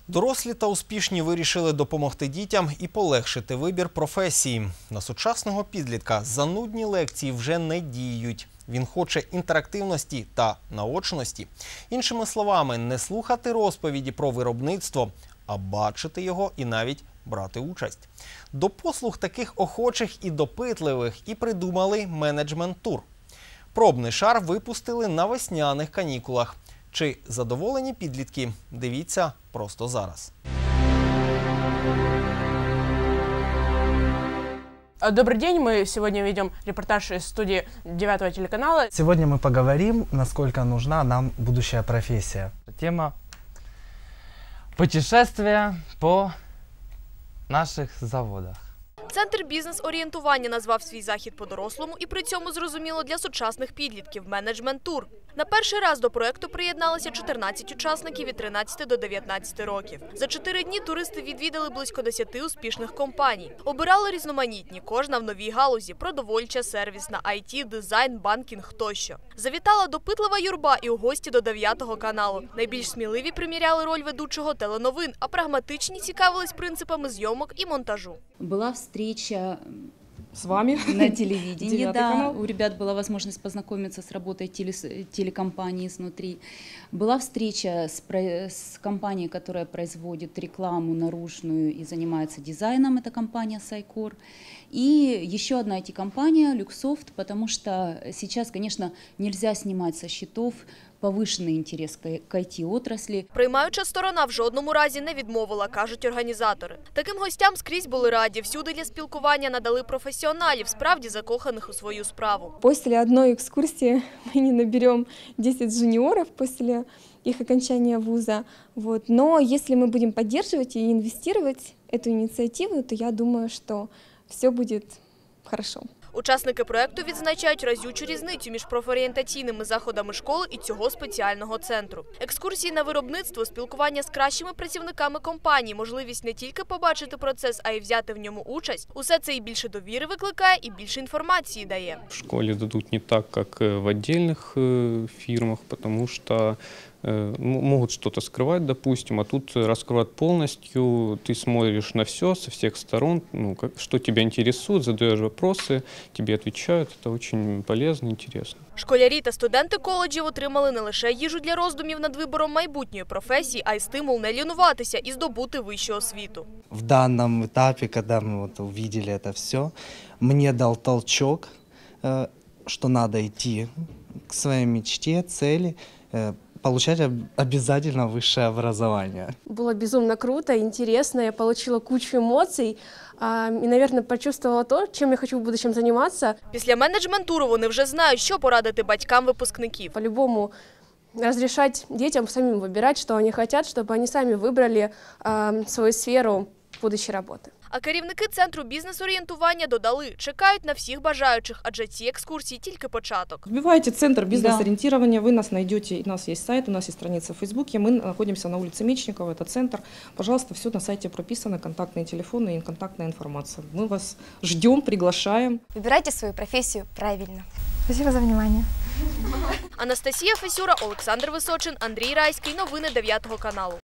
Дорослі та успішні вирішили допомогти дітям і полегшити вибір професії. На сучасного підлітка занудні лекції вже не діють. Він хоче інтерактивності та наочності. Іншими словами, не слухати розповіді про виробництво, а бачити його і навіть брати участь. До послуг таких охочих і допитливих і придумали менеджмент-тур. Пробний шар випустили на весняних канікулах. Чи задоволені підлітки? Дивіться просто зараз. Добрый день, мы сегодня ведем репортаж из студии 9 телеканала. Сегодня мы поговорим, насколько нужна нам будущая профессия. Тема путешествия по наших заводах. Центр бізнес-орієнтування назвав свій захід по-дорослому і при цьому зрозуміло для сучасних підлітків – менеджмент-тур. На перший раз до проєкту приєдналися 14 учасників від 13 до 19 років. За 4 дні туристи відвідали близько 10 успішних компаній. Обирали різноманітні, кожна в новій галузі – продовольча, сервісна, IT, дизайн, банкінг тощо. Завітала допитлива юрба і у гості до 9 каналу. Найбільш сміливі приміряли роль ведучого теленовин, а прагматичні цікавились принципами зйомок і монтажу. Была встреча С вами на телевидении, да, канал. у ребят была возможность познакомиться с работой телекомпании изнутри. Была встреча с компанией, которая производит рекламу наружную и занимается дизайном, это компания Сайкор. И еще одна IT-компания Люксофт, потому что сейчас, конечно, нельзя снимать со счетов повышенный интерес к IT-отраслі. Приймаюча сторона в жодному разі не відмовила, кажуть організатори. Таким гостям скрізь були раді. Всюди для спілкування надали професіоналів, справді закоханих у свою справу. После одной экскурсии мы не наберем 10 жуниоров после их окончания вуза. Но если мы будем поддерживать и инвестировать эту инициативу, то я думаю, что все будет хорошо. Учасники проєкту відзначають разючу різницю між профорієнтаційними заходами школи і цього спеціального центру. Екскурсії на виробництво, спілкування з кращими працівниками компанії, можливість не тільки побачити процес, а й взяти в ньому участь. Усе це і більше довіри викликає, і більше інформації дає. В школі дадуть не так, як в віддільних фірмах, тому що могут что-то скрывать, допустим, а тут раскрывают полностью, ты смотришь на все со всех сторон, что тебя интересует, задаешь вопросы, тебе отвечают, это очень полезно, интересно. Школярі та студенти коледжів отримали не лише їжу для роздумів над вибором майбутньої професії, а й стимул не лінуватися і здобути вищу освіту. В данном этапе, когда мы увидели это все, мне дал толчок, что надо идти к своей мечте, цели, получать обязательно высшее образование. Было безумно круто, интересно, я получила кучу эмоций и, наверное, почувствовала то, чем я хочу в будущем заниматься. Після менеджмент-туру вони вже знають, що порадити батькам випускників. По-любому разрешать детям самим выбирать, что они хотят, чтобы они сами выбрали свою сферу будущей работы. А керівники Центру бізнес-орієнтування додали, чекають на всіх бажаючих, адже ці екскурсії тільки початок. Вбивайте «Центр бизнес-ориентирования», вы нас найдете, у нас есть сайт, у нас есть страница в Фейсбуке, мы находимся на улице Мечникова, это центр. Пожалуйста, все на сайте прописано, контактные телефоны и контактная информация. Мы вас ждем, приглашаем. Выбирайте свою профессию правильно. Спасибо за внимание. Анастасія Фесюра, Олександр Височин, Андрій Райський. Новини 9 каналу.